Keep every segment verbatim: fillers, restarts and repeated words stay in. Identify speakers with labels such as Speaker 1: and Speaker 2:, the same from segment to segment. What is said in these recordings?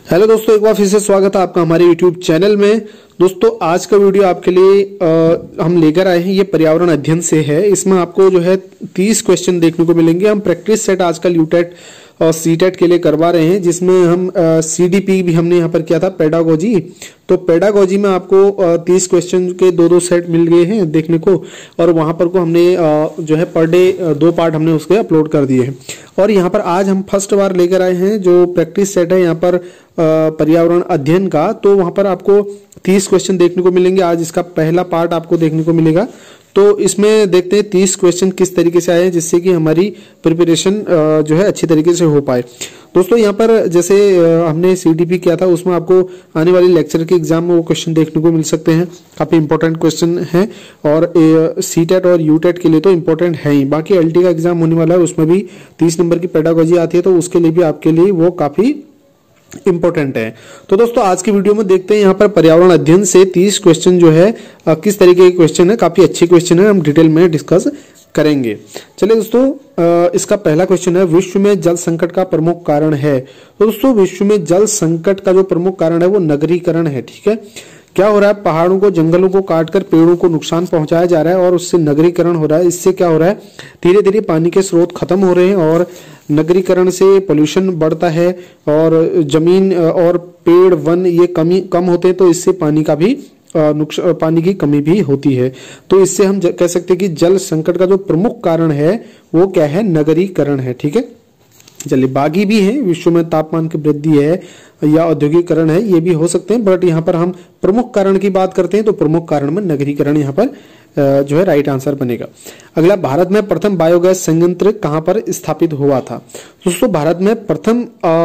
Speaker 1: Hello दोस्तों, एक बार फिर से स्वागत है आपका हमारे यूट्यूब चैनल में। दोस्तों आज का वीडियो आपके लिए आ, हम लेकर आए हैं, ये पर्यावरण अध्ययन से है। इसमें आपको जो है तीस क्वेश्चन देखने को मिलेंगे। हम प्रैक्टिस सेट आजकल यूटेट और सीटेट के लिए करवा रहे हैं, जिसमें हम सीडीपी भी हमने यहाँ पर किया था, पेडागोजी। तो पेडागोजी में आपको तीस क्वेश्चन के दो दो सेट मिल गए हैं देखने को, और वहां पर को हमने आ, जो है पर डे दो पार्ट हमने उसके अपलोड कर दिए हैं। और यहाँ पर आज हम फर्स्ट बार लेकर आए हैं जो प्रैक्टिस सेट है यहाँ पर पर्यावरण अध्ययन का। तो वहां पर आपको तीस क्वेश्चन देखने को मिलेंगे। आज इसका पहला पार्ट आपको देखने को मिलेगा। तो इसमें देखते हैं तीस क्वेश्चन किस तरीके से आए हैं, जिससे कि हमारी प्रिपरेशन जो है अच्छी तरीके से हो पाए। दोस्तों यहाँ पर जैसे हमने सीडीपी किया था, उसमें आपको आने वाले लेक्चर के एग्जाम में वो क्वेश्चन देखने को मिल सकते हैं। काफी इंपॉर्टेंट क्वेश्चन है, और सीटेट और यूटेट के लिए तो इंपॉर्टेंट है ही। बाकी एलटी का एग्जाम होने वाला है, उसमें भी तीस नंबर की पेडागोजी आती है, तो उसके लिए भी आपके लिए वो काफी इंपॉर्टेंट है। तो दोस्तों आज की वीडियो में देखते हैं यहाँ पर पर्यावरण अध्ययन से तीस क्वेश्चन जो है किस तरीके के क्वेश्चन है। काफी अच्छे क्वेश्चन है, हम डिटेल में डिस्कस करेंगे। चलिए दोस्तों, इसका पहला क्वेश्चन है, विश्व में जल संकट का प्रमुख कारण है। तो दोस्तों विश्व में जल संकट का जो प्रमुख कारण है वो नगरीकरण है। ठीक है, क्या हो रहा है, पहाड़ों को जंगलों को काटकर पेड़ों को नुकसान पहुंचाया जा रहा है, और उससे नगरीकरण हो रहा है। इससे क्या हो रहा है, धीरे धीरे पानी के स्रोत खत्म हो रहे हैं, और नगरीकरण से पोल्यूशन बढ़ता है, और जमीन और पेड़ वन ये कमी कम होते हैं, तो इससे पानी का भी नुकसान पानी की कमी भी होती है। तो इससे हम कह सकते हैं कि जल संकट का जो प्रमुख कारण है वो क्या है, नगरीकरण है। ठीक है, चलिए बाकी भी है, विश्व में तापमान की वृद्धि है या औद्योगिकरण है, ये भी हो सकते हैं, बट यहाँ पर हम प्रमुख कारण की बात करते हैं, तो प्रमुख कारण में नगरीकरण यहाँ पर जो है राइट आंसर बनेगा। अगला, भारत में प्रथम बायोगैस संयंत्र कहाँ पर स्थापित हुआ था। दोस्तों भारत में प्रथम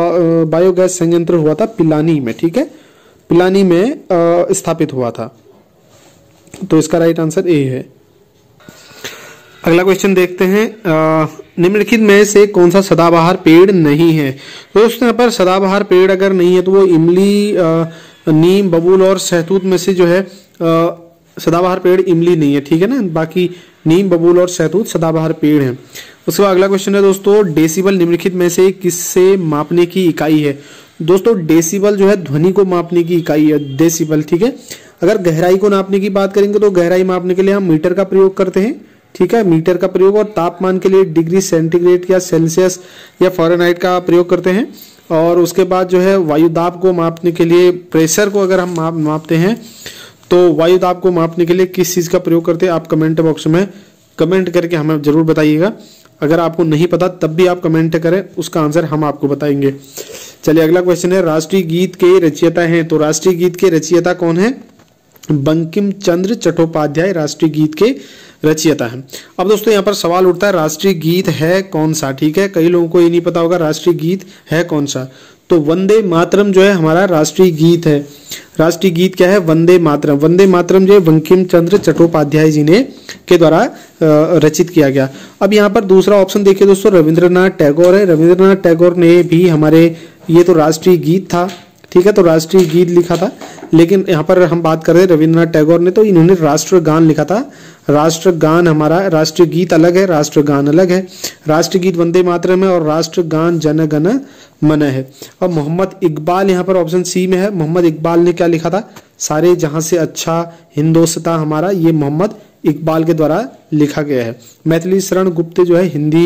Speaker 1: बायोगैस संयंत्र हुआ था पिलानी में। ठीक है, पिलानी में स्थापित हुआ था, तो इसका राइट आंसर ए है। अगला क्वेश्चन देखते हैं, निम्नलिखित में से कौन सा सदाबहार पेड़ नहीं है। तो दोस्तों यहाँ पर सदाबहार पेड़ अगर नहीं है तो वो इमली, आ, नीम, बबूल और सहतूत में से जो है आ, सदाबहार पेड़ इमली नहीं है। ठीक है ना, बाकी नीम, बबूल और सहतूत सदाबहार पेड़ हैं। उसके बाद अगला क्वेश्चन है दोस्तों, डेसिबल निम्नलिखित में से किससे मापने की इकाई है। दोस्तों डेसिबल जो है ध्वनि को मापने की इकाई है, डेसिबल। ठीक है, अगर गहराई को नापने की बात करेंगे तो गहराई मापने के लिए हम मीटर का प्रयोग करते हैं। ठीक है, मीटर का प्रयोग, और तापमान के लिए डिग्री सेंटीग्रेड या सेल्सियस या फ़ारेनहाइट का प्रयोग करते हैं। और उसके बाद जो है वायुदाब को मापने के लिए, प्रेशर को अगर हम माप मापते हैं तो वायुदाब को मापने के लिए किस चीज का प्रयोग करते हैं, आप कमेंट बॉक्स में कमेंट करके हमें जरूर बताइएगा। अगर आपको नहीं पता तब भी आप कमेंट करें, उसका आंसर हम आपको बताएंगे। चलिए अगला क्वेश्चन है, राष्ट्रीय गीत के रचयिता हैं। तो राष्ट्रीय गीत के रचयिता कौन है, बंकिम चंद्र चट्टोपाध्याय राष्ट्रीय गीत के रचयिता है। अब दोस्तों यहाँ पर सवाल उठता है, राष्ट्रीय गीत है कौन सा। ठीक है, कई लोगों को ये नहीं पता होगा राष्ट्रीय गीत है कौन सा। तो वंदे मातरम जो है हमारा राष्ट्रीय गीत है। राष्ट्रीय गीत क्या है, वंदे मातरम। वंदे मातरम जो बंकिम चंद्र चट्टोपाध्याय जी ने के द्वारा रचित किया गया। अब यहाँ पर दूसरा ऑप्शन देखिए दोस्तों, रविंद्रनाथ टैगोर है। रविंद्रनाथ टैगोर ने भी हमारे, ये तो राष्ट्रीय गीत था। ठीक है, तो राष्ट्रीय गीत लिखा था, लेकिन यहाँ पर हम बात कर रहे हैं रविंद्रनाथ टैगोर ने, तो इन्होंने राष्ट्रगान लिखा था। राष्ट्रगान हमारा, राष्ट्रीय गीत अलग है, राष्ट्रगान अलग है। राष्ट्रीय गीत वंदे मातरम है, और राष्ट्रगान जन गण मन है। और मोहम्मद इकबाल यहाँ पर ऑप्शन सी में है। मोहम्मद इकबाल ने क्या लिखा था, सारे जहां से अच्छा हिंदोस्तां हमारा, ये मोहम्मद इकबाल के द्वारा लिखा गया है। मैथिली शरण गुप्त जो है हिंदी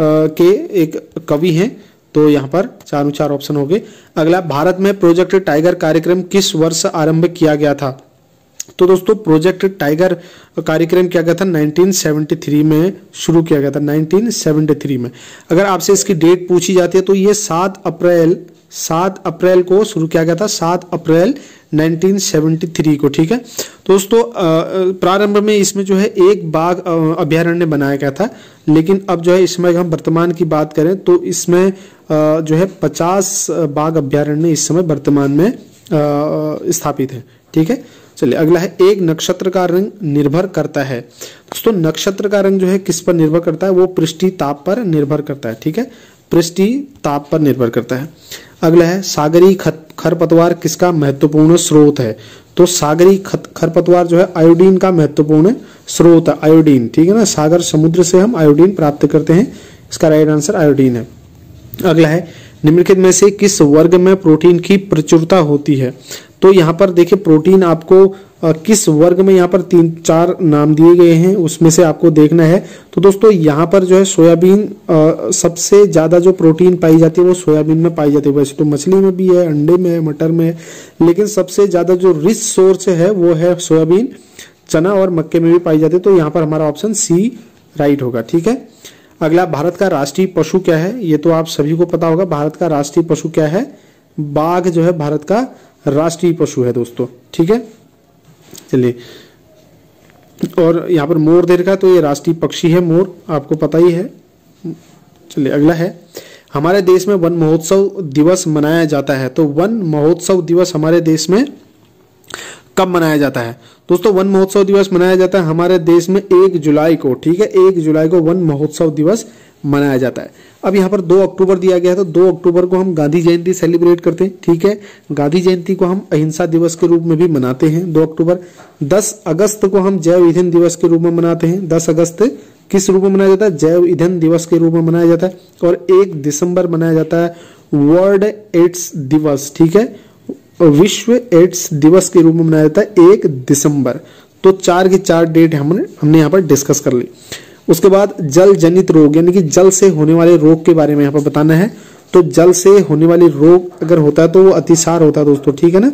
Speaker 1: के एक कवि हैं। तो यहाँ पर चारों चार ऑप्शन हो गए। अगला, भारत में प्रोजेक्ट टाइगर कार्यक्रम किस वर्ष आरंभ किया गया था। तो दोस्तों प्रोजेक्ट टाइगर कार्यक्रम किया गया था नाइनटीन सेवेंटी थ्री में शुरू किया गया था, नाइनटीन सेवेंटी थ्री में। अगर आपसे इसकी डेट पूछी जाती है तो ये सात अप्रैल सात अप्रैल को शुरू किया गया था, सात अप्रैल नाइनटीन सेवेंटी थ्री को। ठीक है, दोस्तों प्रारंभ में इसमें जो है एक बाघ अभ्यारण्य बनाया गया था, लेकिन अब जो है इसमें हम वर्तमान की बात करें तो इसमें जो है पचास बाघ अभ्यारण्य इस समय वर्तमान में स्थापित है। ठीक है, चलिए अगला है, एक नक्षत्र का रंग निर्भर करता है। दोस्तों नक्षत्र का रंग जो है किस पर निर्भर करता है, वो पृष्ठीय ताप पर निर्भर करता है। ठीक है, पृष्ठीय ताप पर निर्भर करता है। अगला है, सागरी खरपतवार किसका महत्वपूर्ण स्रोत है। तो सागरी खरपतवार जो है आयोडीन का महत्वपूर्ण स्रोत है, आयोडीन। ठीक है ना, सागर समुद्र से हम आयोडीन प्राप्त करते हैं, इसका राइट आंसर आयोडीन है। अगला है, निम्नलिखित में से किस वर्ग में प्रोटीन की प्रचुरता होती है? तो यहाँ पर देखिए प्रोटीन आपको किस वर्ग में, यहाँ पर तीन चार नाम दिए गए हैं, उसमें से आपको देखना है। तो दोस्तों यहाँ पर जो है सोयाबीन सबसे ज्यादा जो प्रोटीन पाई जाती है वो सोयाबीन में पाई जाती है। वैसे तो मछली में भी है, अंडे में है, मटर में है, लेकिन सबसे ज्यादा जो रिच सोर्स है वो है सोयाबीन, चना और मक्के में भी पाई जाती है। तो यहाँ पर हमारा ऑप्शन सी राइट होगा। ठीक है, अगला, भारत का राष्ट्रीय पशु क्या है? ये तो आप सभी को पता होगा, भारत का राष्ट्रीय पशु क्या है? बाघ जो है भारत का राष्ट्रीय पशु है दोस्तों। ठीक है, चलिए, और यहाँ पर मोर दे रखा है, तो ये राष्ट्रीय पक्षी है मोर, आपको पता ही है। चलिए अगला है, हमारे देश में वन महोत्सव दिवस मनाया जाता है। तो वन महोत्सव दिवस हमारे देश में कब मनाया जाता है? दोस्तों वन महोत्सव दिवस मनाया जाता है हमारे देश में एक जुलाई को। ठीक है, एक जुलाई को वन महोत्सव दिवस मनाया जाता है। अब यहाँ पर दो अक्टूबर दिया गया है, तो दो अक्टूबर को हम गांधी जयंती सेलिब्रेट करते हैं। ठीक है, गांधी जयंती को हम अहिंसा दिवस के रूप में भी मनाते हैं दो अक्टूबर। दस अगस्त को हम जैव ईंधन दिवस के रूप में मनाते हैं। दस अगस्त किस रूप में मनाया जाता है? जैव ईंधन दिवस के रूप में मनाया जाता है। और एक दिसंबर मनाया जाता है वर्ल्ड एड्स दिवस। ठीक है, विश्व एड्स दिवस के रूप में मनाया जाता है एक दिसंबर। तो चार की चार डेट हमने हमने यहाँ पर डिस्कस कर ली। उसके बाद जल जनित रोग, यानी कि जल से होने वाले रोग के बारे में यहाँ पर बताना है। तो जल से होने वाली रोग अगर होता है तो वो अतिसार होता है दोस्तों। ठीक है ना,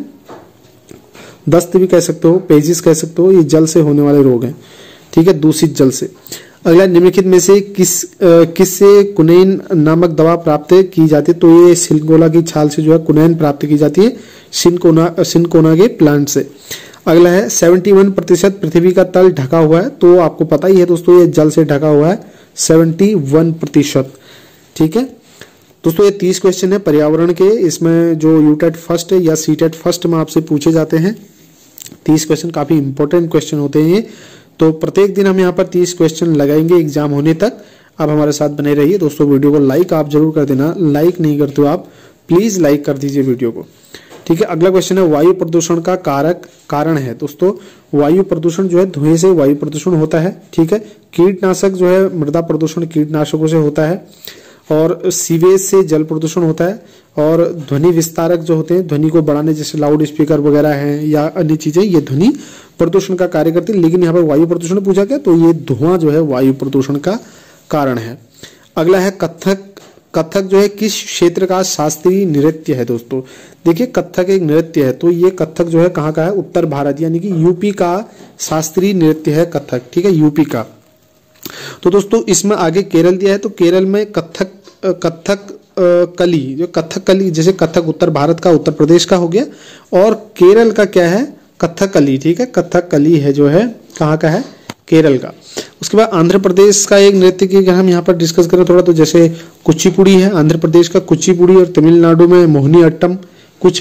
Speaker 1: दस्त भी कह सकते हो, पेजिस कह सकते हो, ये जल से होने वाले रोग हैं। ठीक है, दूषित जल से। अगला, निम्नलिखित में से किस किससे कुनैन नामक दवा प्राप्त की जाती है? तो ये सिनकोना की छाल से जो है कुनैन प्राप्त की जाती है, सिनकोना सिनकोना के प्लांट से। अगला है, इकहत्तर प्रतिशत पृथ्वी का तल ढका हुआ है। तो आपको पता ही है दोस्तों ये जल से ढका हुआ है इकहत्तर प्रतिशत। ठीक है दोस्तों, ये तीस क्वेश्चन है पर्यावरण के, इसमें जो यूटेट फर्स्ट या सीटेट फर्स्ट में आपसे पूछे जाते हैं। तीस क्वेश्चन काफी इंपॉर्टेंट क्वेश्चन होते हैं ये। तो प्रत्येक दिन हम यहाँ पर तीस क्वेश्चन लगाएंगे एग्जाम होने तक। आप हमारे साथ बने रहिए दोस्तों। वीडियो को लाइक आप जरूर कर देना, लाइक नहीं करते हो आप, प्लीज लाइक कर दीजिए वीडियो को। ठीक है, अगला क्वेश्चन है, वायु प्रदूषण का कारक कारण है। दोस्तों वायु प्रदूषण जो है धुएं से वायु प्रदूषण होता है। ठीक है, कीटनाशक जो है मृदा प्रदूषण कीटनाशकों से होता है, और सीवेज से जल प्रदूषण होता है, और ध्वनि विस्तारक जो होते हैं ध्वनि को बढ़ाने, जैसे लाउड स्पीकर वगैरह हैं या अन्य चीजें, ये ध्वनि प्रदूषण का कार्य करती है। लेकिन यहाँ पर वायु प्रदूषण पूछा गया, तो ये धुआं जो है वायु प्रदूषण का कारण है। अगला है, कथक कथक जो है किस क्षेत्र का शास्त्रीय नृत्य है? दोस्तों देखिए, कथक एक नृत्य है, तो ये कथक जो है कहाँ का है? उत्तर भारत, यानी कि यूपी का शास्त्रीय नृत्य है कथक। ठीक है, यूपी का। तो दोस्तों इसमें आगे केरल दिया है, तो केरल में कथक कथक कली, जो कथक कली, जैसे कथक उत्तर भारत का, उत्तर प्रदेश का हो गया, और केरल का क्या है? कथकली। ठीक है, कथकली है जो है कहाँ का है? केरल का। उसके बाद आंध्र प्रदेश का एक नृत्य की अगर हम यहाँ पर डिस्कस करें थोड़ा, तो जैसे कुचिपुड़ी है आंध्र प्रदेश का, कुचिपुड़ी, और तमिलनाडु में मोहिनी अट्टम। कुछ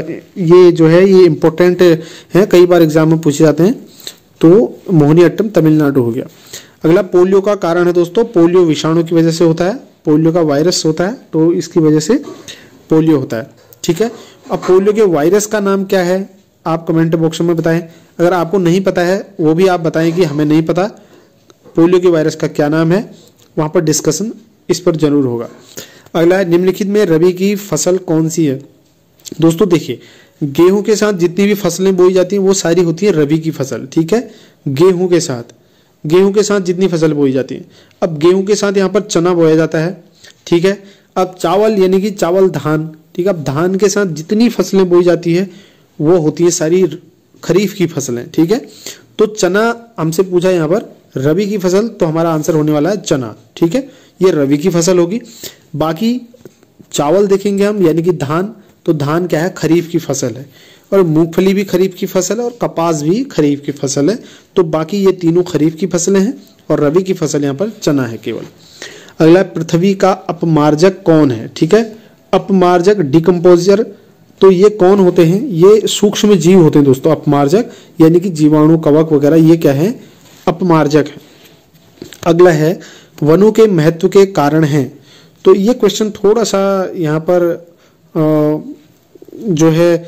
Speaker 1: ये जो है ये इंपॉर्टेंट है, कई बार एग्जाम में पूछे जाते हैं। तो मोहिनी अट्टम तमिलनाडु हो गया। अगला, पोलियो का कारण है दोस्तों, पोलियो विषाणु की वजह से होता है, पोलियो का वायरस होता है, तो इसकी वजह से पोलियो होता है। ठीक है, अब पोलियो के वायरस का नाम क्या है? आप कमेंट बॉक्स में बताएं। अगर आपको नहीं पता है वो भी आप बताएं कि हमें नहीं पता पोलियो के वायरस का क्या नाम है, वहां पर डिस्कशन इस पर जरूर होगा। अगला, निम्नलिखित में रबी की फसल कौन सी है? दोस्तों देखिए, गेहूं के साथ जितनी भी फसलें बोई जाती हैं वो सारी होती है रबी की फसल। ठीक है, गेहूं के साथ गेहूं के साथ जितनी फसल बोई जाती है। अब गेहूं के साथ यहाँ पर चना बोया जाता है। ठीक है, अब चावल यानी कि चावल धान। ठीक है, अब धान के साथ जितनी फसलें बोई जाती है वो होती है सारी खरीफ की फसलें। ठीक है, तो चना हमसे पूछा यहाँ पर रबी की फसल, तो हमारा आंसर होने वाला है चना। ठीक है, ये रबी की फसल होगी। बाकी चावल देखेंगे हम, यानी कि धान, तो धान क्या है? खरीफ की फसल है, और मूंगफली भी खरीफ की फसल है, और कपास भी खरीफ की फसल है। तो बाकी ये तीनों खरीफ की फसलें हैं, और रबी की फसल यहाँ पर चना है केवल। अगला, पृथ्वी का अपमार्जक कौन है? ठीक है, अपमार्जक डिकम्पोजर, तो ये कौन होते हैं? ये सूक्ष्म जीव होते हैं दोस्तों, अपमार्जक, यानी कि जीवाणु, कवक वगैरह, ये क्या है? अपमार्जक है। अगला है, वनों के महत्व के कारण हैं। तो ये क्वेश्चन थोड़ा सा यहाँ पर आ, जो है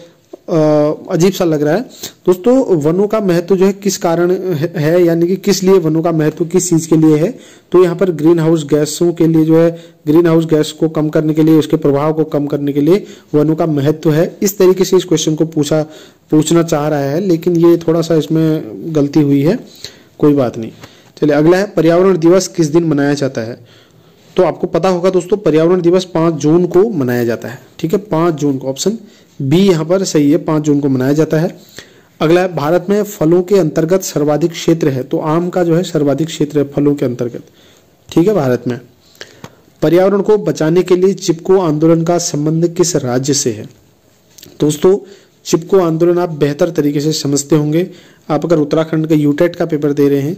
Speaker 1: अजीब सा लग रहा है दोस्तों। वनों का महत्व जो है किस कारण है, यानी कि किस लिए वनों का महत्व किस चीज के लिए है, तो यहाँ पर ग्रीन हाउस गैसों के लिए जो है, ग्रीन हाउस गैस को कम करने के लिए, उसके प्रभाव को कम करने के लिए वनों का महत्व है। इस तरीके से इस क्वेश्चन को पूछा पूछना चाह रहा है, लेकिन ये थोड़ा सा इसमें गलती हुई है, कोई बात नहीं। चलिए अगला है, पर्यावरण दिवस किस दिन मनाया जाता है। तो आपको पता होगा दोस्तों, पर्यावरण दिवस पाँच जून को मनाया जाता है। ठीक है, पाँच जून को, ऑप्शन बी यहाँ पर सही है, पाँच जून को मनाया जाता है। अगला है, भारत में फलों के अंतर्गत सर्वाधिक क्षेत्र है। तो आम का जो है सर्वाधिक क्षेत्र है फलों के अंतर्गत। ठीक है, भारत में। पर्यावरण को बचाने के लिए चिपको आंदोलन का संबंध किस राज्य से है। दोस्तों चिपको आंदोलन आप बेहतर तरीके से समझते होंगे। आप अगर उत्तराखंड का यूटेट का पेपर दे रहे हैं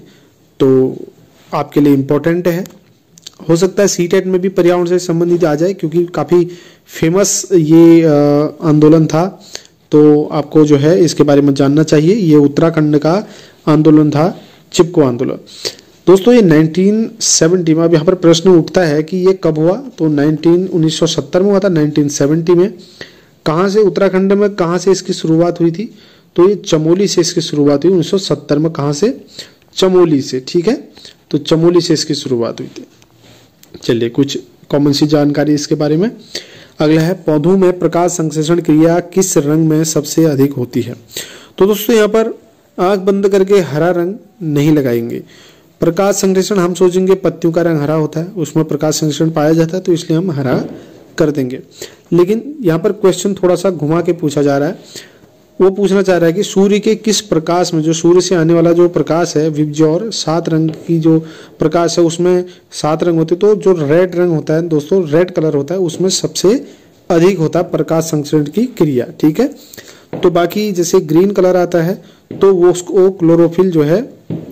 Speaker 1: तो आपके लिए इम्पोर्टेंट है। हो सकता है सीटेट में भी पर्यावरण से संबंधित आ जाए, क्योंकि काफ़ी फेमस ये आंदोलन था, तो आपको जो है इसके बारे में जानना चाहिए। ये उत्तराखंड का आंदोलन था, चिपको आंदोलन। दोस्तों ये नाइनटीन सेवेंटी में, अब यहाँ पर प्रश्न उठता है कि ये कब हुआ, तो नाइनटीन उन्नीस सौ सत्तर में हुआ था, नाइनटीन सेवेंटी में। कहाँ से, उत्तराखंड में कहाँ से इसकी शुरुआत हुई थी, तो ये चमोली से इसकी शुरुआत हुई उन्नीस सौ सत्तर में। कहाँ से, चमोली से। ठीक है, तो चमोली से इसकी शुरुआत हुई थी। चलिए कुछ कॉमन सी जानकारी इसके बारे में। अगला है, पौधों में प्रकाश संश्लेषण क्रिया किस रंग में सबसे अधिक होती है। तो दोस्तों यहाँ पर आंख बंद करके हरा रंग नहीं लगाएंगे। प्रकाश संश्लेषण हम सोचेंगे पत्तियों का रंग हरा होता है, उसमें प्रकाश संश्लेषण पाया जाता है, तो इसलिए हम हरा कर देंगे। लेकिन यहाँ पर क्वेश्चन थोड़ा सा घुमा के पूछा जा रहा है। वो पूछना चाह रहा है कि सूर्य के किस प्रकाश में, जो सूर्य से आने वाला जो प्रकाश है, विबज्योर सात रंग की जो प्रकाश है उसमें सात रंग होते, तो जो रेड रंग होता है दोस्तों, रेड कलर होता है, उसमें सबसे अधिक होता है प्रकाश संश्लेषण की क्रिया। ठीक है, तो बाकी जैसे ग्रीन कलर आता है तो वो उसको क्लोरोफिल जो है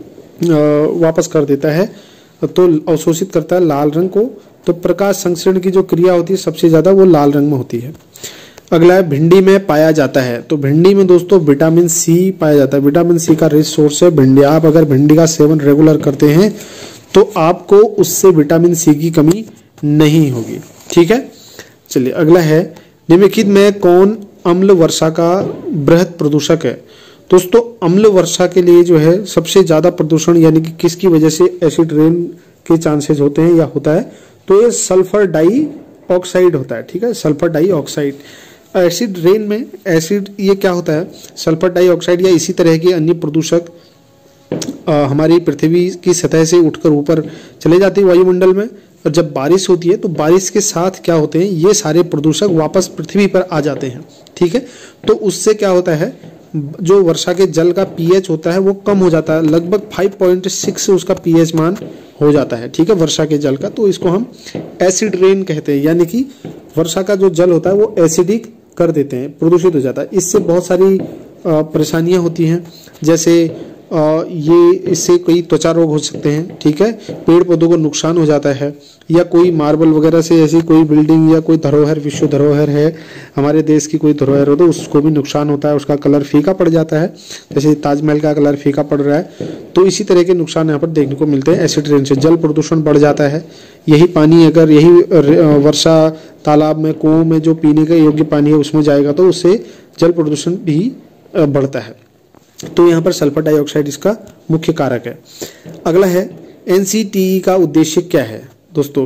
Speaker 1: वापस कर देता है, तो अवशोषित करता है लाल रंग को। तो प्रकाश संश्लेषण की जो क्रिया होती है सबसे ज्यादा वो लाल रंग में होती है। अगला है, भिंडी में पाया जाता है। तो भिंडी में दोस्तों विटामिन सी पाया जाता है। विटामिन सी का रिच सोर्स है भिंडी। आप अगर भिंडी का सेवन रेगुलर करते हैं तो आपको उससे विटामिन सी की कमी नहीं होगी। ठीक है, चलिए अगला है, निम्नलिखित में कौन अम्ल वर्षा का बृहद प्रदूषक है। दोस्तों अम्ल वर्षा के लिए जो है सबसे ज्यादा प्रदूषण, यानी कि किसकी वजह से एसिड रेन के चांसेस होते हैं या होता है, तो ये सल्फर डाई ऑक्साइड होता है। ठीक है, sulphur dioxide. Acid rain में एसिड ये क्या होता है, सल्फर डाइऑक्साइड या इसी तरह के अन्य प्रदूषक हमारी पृथ्वी की सतह से उठकर ऊपर चले जाते हैं वायुमंडल में, और जब बारिश होती है तो बारिश के साथ क्या होते हैं, ये सारे प्रदूषक वापस पृथ्वी पर आ जाते हैं। ठीक है, तो उससे क्या होता है, जो वर्षा के जल का पीएच होता है वो कम हो जाता है, लगभग पाँच पॉइंट छह उसका पीएच मान हो जाता है। ठीक है, वर्षा के जल का, तो इसको हम एसिड रेन कहते हैं, यानी कि वर्षा का जो जल होता है वो एसिडिक कर देते हैं, प्रदूषित हो जाता है। इससे बहुत सारी परेशानियां होती हैं, जैसे ये इससे कई त्वचा रोग हो सकते हैं। ठीक है, पेड़ पौधों को नुकसान हो जाता है, या कोई मार्बल वगैरह से ऐसी कोई बिल्डिंग या कोई धरोहर, विश्व धरोहर है हमारे देश की कोई धरोहर हो तो उसको भी नुकसान होता है, उसका कलर फीका पड़ जाता है। जैसे ताजमहल का कलर फीका पड़ रहा है, तो इसी तरह के नुकसान यहाँ पर देखने को मिलते हैं एसिड रेन से। जल प्रदूषण बढ़ जाता है। यही पानी अगर यही वर्षा तालाब में, कुओं में जो पीने का योग्य पानी है उसमें जाएगा तो उससे जल प्रदूषण भी बढ़ता है। तो यहाँ पर सल्फर डाइऑक्साइड इसका मुख्य कारक है। अगला है, एनसीटीई का उद्देश्य क्या है दोस्तों।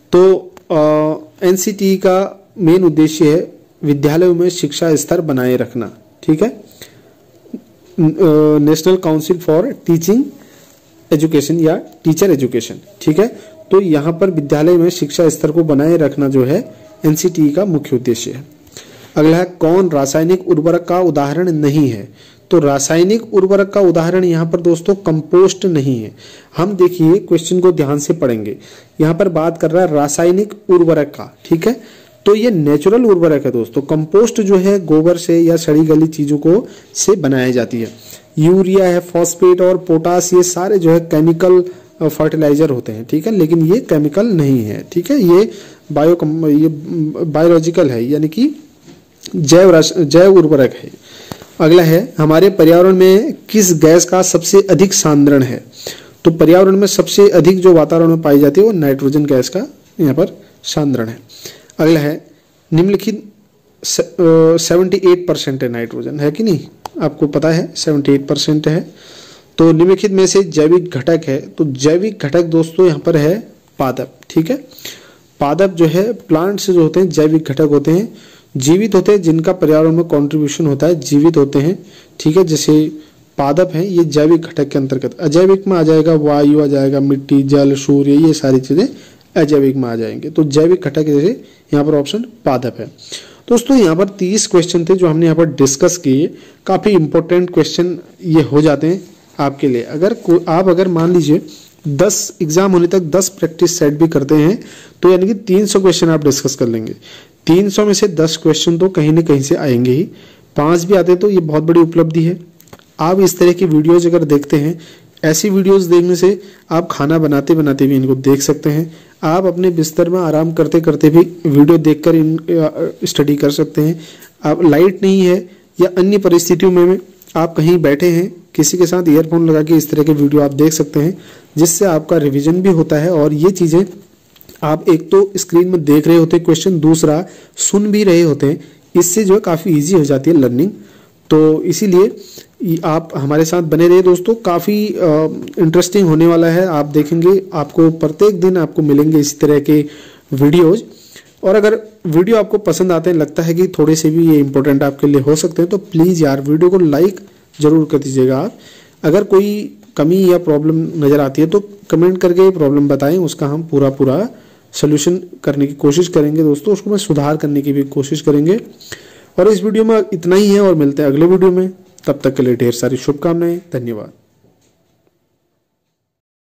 Speaker 1: तो एनसीटीई का मेन उद्देश्य है विद्यालयों में शिक्षा स्तर बनाए रखना। ठीक है, National Council for Teaching Education या टीचर एजुकेशन। ठीक है, तो यहाँ पर विद्यालय में शिक्षा स्तर को बनाए रखना जो है एनसीटीई का मुख्य उद्देश्य है। अगला है, कौन रासायनिक उर्वरक का उदाहरण नहीं है। तो रासायनिक उर्वरक का उदाहरण यहाँ पर दोस्तों कंपोस्ट नहीं है। हम देखिए क्वेश्चन को ध्यान से पढ़ेंगे, यहाँ पर बात कर रहा है रासायनिक उर्वरक का। ठीक है, तो ये नेचुरल उर्वरक है दोस्तों। कंपोस्ट जो है गोबर से या सड़ी गली चीजों को से बनाई जाती है। यूरिया है, फॉस्फेट और पोटास, ये सारे जो है केमिकल फर्टिलाइजर होते हैं। ठीक है, लेकिन ये केमिकल नहीं है। ठीक है, ये बायो ये बायोलॉजिकल है, यानी कि जैव जैव उर्वरक है। अगला है, हमारे पर्यावरण में किस गैस का सबसे अधिक सांद्रण है। तो पर्यावरण में सबसे अधिक जो वातावरण में पाई जाती है वो नाइट्रोजन गैस का यहाँ पर सांद्रण है। अगला है, निम्नलिखित सेवेंटी एट परसेंट है नाइट्रोजन, है कि नहीं, आपको पता है सेवेंटी एट परसेंट है। तो निम्नलिखित में से जैविक घटक है, तो जैविक घटक दोस्तों यहाँ पर है पादप, ठीक है। पादप जो है प्लांट से जो होते हैं जैविक घटक होते हैं, जीवित होते हैं, जिनका पर्यावरण में कंट्रीब्यूशन होता है, जीवित होते हैं, ठीक है। जैसे पादप हैं ये जैविक घटक के अंतर्गत। अजैविक में आ जाएगा वायु, आ जाएगा मिट्टी, जल, सूर्य, ये सारी चीजें अजैविक में आ जाएंगे। तो जैविक घटक जैसे यहाँ पर ऑप्शन पादप है। दोस्तों यहाँ पर तीस क्वेश्चन थे जो हमने यहाँ पर डिस्कस किए, काफी इंपॉर्टेंट क्वेश्चन ये हो जाते हैं आपके लिए। अगर आप अगर मान लीजिए दस एग्जाम होने तक दस प्रैक्टिस सेट भी करते हैं तो यानी कि तीन सौ क्वेश्चन आप डिस्कस कर लेंगे। तीन सौ में से दस क्वेश्चन तो कहीं ना कहीं से आएंगे ही, पांच भी आते तो ये बहुत बड़ी उपलब्धि है। आप इस तरह की वीडियोज अगर देखते हैं, ऐसी वीडियोस देखने से आप खाना बनाते बनाते भी इनको देख सकते हैं, आप अपने बिस्तर में आराम करते करते भी वीडियो देखकर इन स्टडी कर सकते हैं। आप लाइट नहीं है या अन्य परिस्थितियों में आप कहीं बैठे हैं, किसी के साथ ईयरफोन लगा के इस तरह के वीडियो आप देख सकते हैं, जिससे आपका रिवीजन भी होता है। और ये चीज़ें आप एक तो स्क्रीन में देख रहे होते हैं क्वेश्चन, दूसरा सुन भी रहे होते हैं, इससे जो है काफ़ी ईजी हो जाती है लर्निंग। तो इसीलिए आप हमारे साथ बने रहिए दोस्तों, काफ़ी इंटरेस्टिंग होने वाला है। आप देखेंगे आपको प्रत्येक दिन आपको मिलेंगे इसी तरह के वीडियोज। और अगर वीडियो आपको पसंद आते हैं, लगता है कि थोड़े से भी ये इंपॉर्टेंट आपके लिए हो सकते हैं, तो प्लीज़ यार वीडियो को लाइक जरूर कर दीजिएगा आप। अगर कोई कमी या प्रॉब्लम नज़र आती है तो कमेंट करके प्रॉब्लम बताएं, उसका हम पूरा पूरा सोल्यूशन करने की कोशिश करेंगे दोस्तों, उसको मैं सुधार करने की भी कोशिश करेंगे। और इस वीडियो में इतना ही है और मिलते हैं अगले वीडियो में, तब तक के लिए ढेर सारी शुभकामनाएं, धन्यवाद।